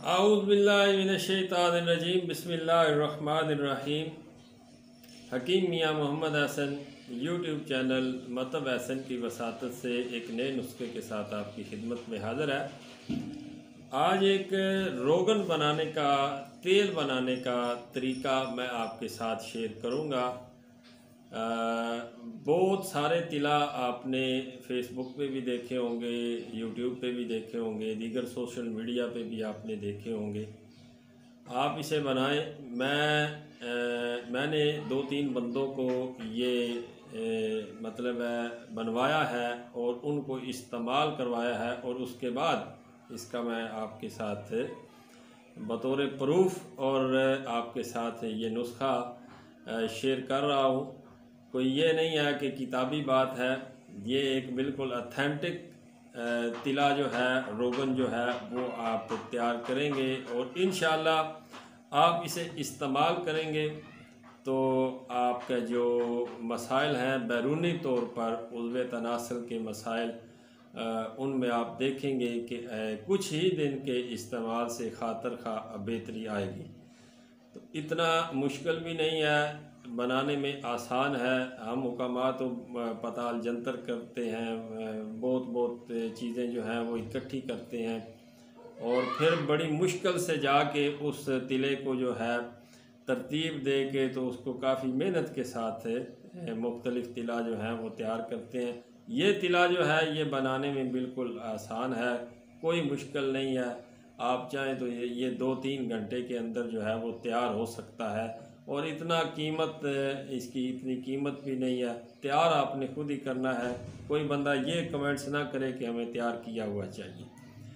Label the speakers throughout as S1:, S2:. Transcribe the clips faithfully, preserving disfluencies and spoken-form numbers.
S1: आऊज़ुबिल्लाहिमिनश्शैतानिर्रजीम बिस्मिल्लाहिर्रहमानिर्रहीम। Hakeem Miyan Mohammad Hasan YouTube channel मतब हसन की वसातत से एक नए नुस्खे के साथ आपकी खिदमत में हाज़िर है। आज एक रोगन बनाने का, तेल बनाने का तरीका मैं आपके साथ शेयर करूँगा। बहुत सारे तिला आपने फेसबुक पे भी देखे होंगे, यूट्यूब पे भी देखे होंगे, दीगर सोशल मीडिया पे भी आपने देखे होंगे। आप इसे बनाएं। मैं आ, मैंने दो तीन बंदों को ये ए, मतलब है बनवाया है और उनको इस्तेमाल करवाया है और उसके बाद इसका मैं आपके साथ बतौर प्रूफ और आपके साथ ये नुस्खा शेयर कर रहा हूँ। कोई ये नहीं है कि किताबी बात है, ये एक बिल्कुल ऑथेंटिक तिला जो है, रोगन जो है वो आप तैयार करेंगे और इंशाअल्लाह आप इसे इस्तेमाल करेंगे तो आपका जो मसाइल हैं बैरूनी तौर पर उज़्व तनासल के मसाइल, उनमें आप देखेंगे कि कुछ ही दिन के इस्तेमाल से खातर खा बेहतरी आएगी। तो इतना मुश्किल भी नहीं है, बनाने में आसान है। हम हुक्कामा तो पताल जंतर करते हैं, बहुत बहुत चीज़ें जो हैं वो इकट्ठी करते हैं और फिर बड़ी मुश्किल से जाके उस तिले को जो है तरतीब दे के तो उसको काफ़ी मेहनत के साथ मुख्तलिफ़ तिला जो हैं वो तैयार करते हैं। ये तिला जो है ये बनाने में बिल्कुल आसान है, कोई मुश्किल नहीं है। आप चाहें तो ये ये दो तीन घंटे के अंदर जो है वो तैयार हो सकता है और इतना कीमत इसकी इतनी कीमत भी नहीं है। तैयार आपने खुद ही करना है। कोई बंदा ये कमेंट्स ना करे कि हमें तैयार किया हुआ चाहिए।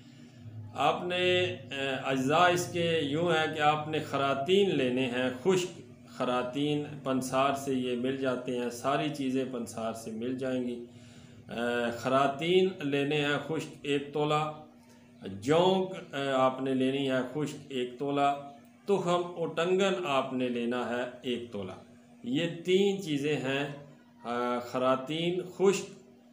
S1: आपने अज्जा इसके यूँ है कि आपने खरातीन लेने हैं, खुश्क खरातीन पंसार से ये मिल जाते हैं, सारी चीज़ें पंसार से मिल जाएंगी। खरातीन लेने हैं खुश्क एक तोला, जौंक आपने लेनी है खुश्क एक तोला, तुखम उटंगन आपने लेना है एक तोला। ये तीन चीज़ें हैं, खरातीन खुश्क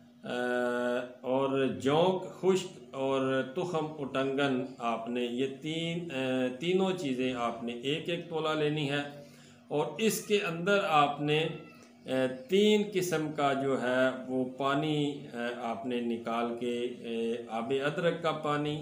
S1: और जौंक खुश्क और तुखम उटंगन आपने ये तीन तीनों चीज़ें आपने एक एक तोला लेनी है। और इसके अंदर आपने तीन किस्म का जो है वो पानी आपने निकाल के, आबे अदरक का पानी,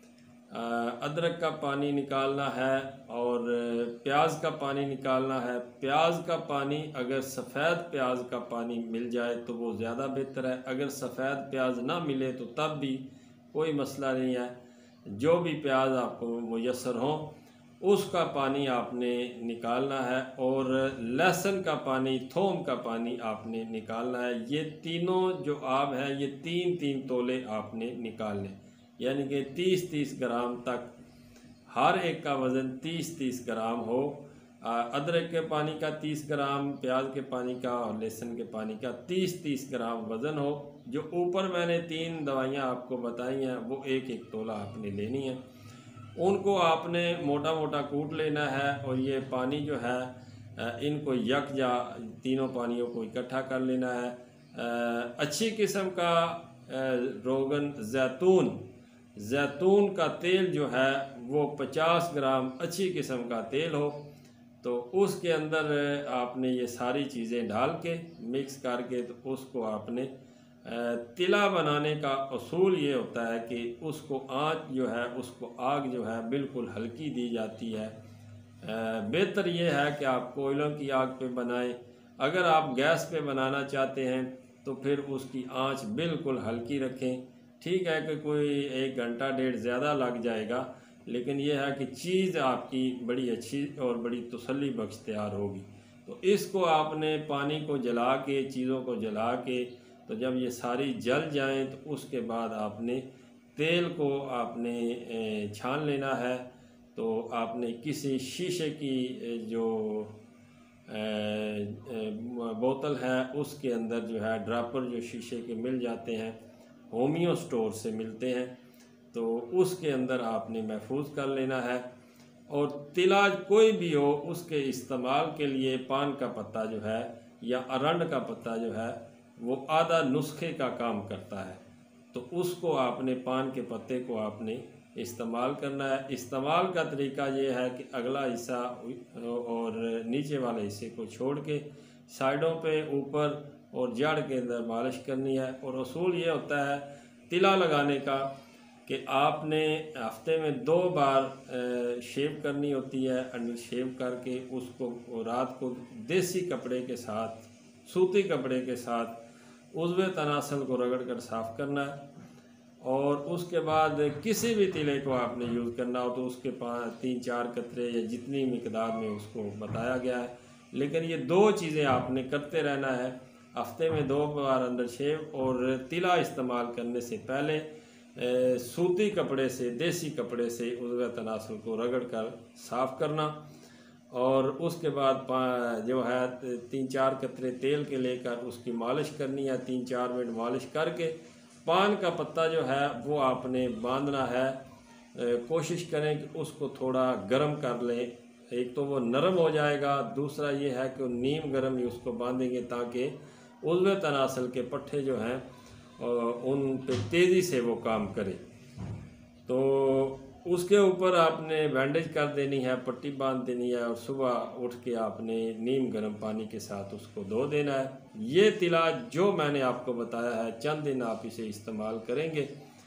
S1: अदरक का पानी निकालना है और प्याज का पानी निकालना है। प्याज का पानी अगर सफ़ेद प्याज का पानी मिल जाए तो वो ज़्यादा बेहतर है, अगर सफ़ेद प्याज ना मिले तो तब भी कोई मसला नहीं है। जो भी प्याज आपको मुयस्सर हो उसका पानी आपने निकालना है और लहसुन का पानी, थोम का पानी आपने निकालना है। ये तीनों जो आब हैं ये तीन तीन तोले आपने निकालने, यानी कि तीस तीस ग्राम तक, हर एक का वज़न तीस तीस ग्राम हो। अदरक के पानी का तीस ग्राम, प्याज के पानी का और लहसुन के पानी का तीस तीस ग्राम वज़न हो। जो ऊपर मैंने तीन दवाइयाँ आपको बताई हैं वो एक एक तोला आपने लेनी है। उनको आपने मोटा मोटा कूट लेना है और ये पानी जो है इनको यकजा तीनों पानियों को इकट्ठा कर लेना है। अच्छी किस्म का रोगन जैतून जैतून का तेल जो है वो पचास ग्राम अच्छी किस्म का तेल हो तो उसके अंदर आपने ये सारी चीज़ें डाल के मिक्स करके तो उसको आपने तिला बनाने का उसूल ये होता है कि उसको आँच जो है, उसको आग जो है बिल्कुल हल्की दी जाती है। बेहतर ये है कि आप कोयलों की आग पे बनाएं। अगर आप गैस पे बनाना चाहते हैं तो फिर उसकी आँच बिल्कुल हल्की रखें। ठीक है कि कोई एक घंटा डेढ़ ज़्यादा लग जाएगा, लेकिन यह है कि चीज़ आपकी बड़ी अच्छी और बड़ी तसल्ली बख्श तैयार होगी। तो इसको आपने पानी को जला के, चीज़ों को जला के, तो जब ये सारी जल जाएं तो उसके बाद आपने तेल को आपने छान लेना है। तो आपने किसी शीशे की जो बोतल है उसके अंदर जो है ड्रापर जो शीशे के मिल जाते हैं, होमियो स्टोर से मिलते हैं, तो उसके अंदर आपने महफूज कर लेना है। और तिला कोई भी हो उसके इस्तेमाल के लिए पान का पत्ता जो है या अरंड का पत्ता जो है वो आधा नुस्खे का काम करता है। तो उसको आपने, पान के पत्ते को आपने इस्तेमाल करना है। इस्तेमाल का तरीका ये है कि अगला हिस्सा और नीचे वाले हिस्से को छोड़ के साइडों पे, ऊपर और जड़ के अंदर मालिश करनी है। और असूल ये होता है तिला लगाने का कि आपने हफ्ते में दो बार शेव करनी होती है। अंडर शेव करके उसको रात को देसी कपड़े के साथ, सूती कपड़े के साथ उज़्व तनासल को रगड़ कर साफ़ करना है। और उसके बाद किसी भी तिले को आपने यूज़ करना हो तो उसके पाँच तीन चार कतरे या जितनी मिकदार में उसको बताया गया है। लेकिन ये दो चीज़ें आपने करते रहना है हफ्ते में दो बार अंडर शेव। और तिला इस्तेमाल करने से पहले ए, सूती कपड़े से, देसी कपड़े से उज़्व तनासल को रगड़ कर साफ़ करना। और उसके बाद जो है तीन चार कतरे तेल के लेकर उसकी मालिश करनी है। तीन चार मिनट मालिश करके पान का पत्ता जो है वो आपने बांधना है। ए, कोशिश करें कि उसको थोड़ा गर्म कर लें। एक तो वो नरम हो जाएगा, दूसरा ये है कि नीम गर्म ही उसको बांधेंगे ताकि उज़्व तनासल के पट्टे जो हैं उन पे तेज़ी से वो काम करे। तो उसके ऊपर आपने बैंडेज कर देनी है, पट्टी बांध देनी है और सुबह उठ के आपने नीम गर्म पानी के साथ उसको धो देना है। ये तिला जो मैंने आपको बताया है, चंद दिन आप इसे इस्तेमाल करेंगे,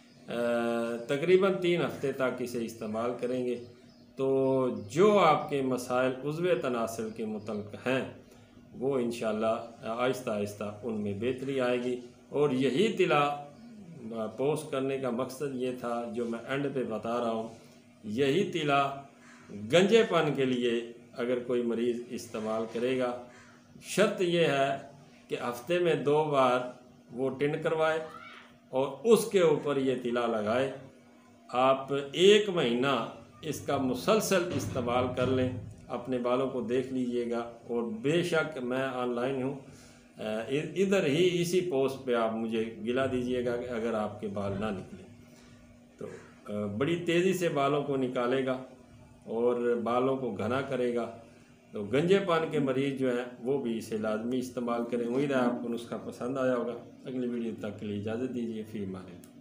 S1: तकरीबन तीन हफ्ते तक इसे इस्तेमाल करेंगे तो जो आपके मसाइल उज़्व तनासल के मुतल्लिक़ हैं वो इंशाअल्लाह आहिस्ता आहिस्ता उनमें बेहतरी आएगी। और यही तिला पोस्ट करने का मकसद ये था जो मैं एंड पे बता रहा हूँ। यही तिला गंजेपन के लिए अगर कोई मरीज़ इस्तेमाल करेगा, शर्त ये है कि हफ्ते में दो बार वो टिन करवाए और उसके ऊपर ये तिला लगाए। आप एक महीना इसका मुसलसल इस्तेमाल कर लें, अपने बालों को देख लीजिएगा। और बेशक मैं ऑनलाइन हूँ, इधर ही इसी पोस्ट पे आप मुझे गिला दीजिएगा कि अगर आपके बाल ना निकले तो बड़ी तेज़ी से बालों को निकालेगा और बालों को घना करेगा। तो गंजेपन के मरीज़ जो हैं वो भी इसे लाजमी इस्तेमाल करें। उम्मीद है आपको नुस्खा पसंद आया होगा। अगली वीडियो तक के लिए इजाज़त दीजिए। फ़ी अमान अल्लाह।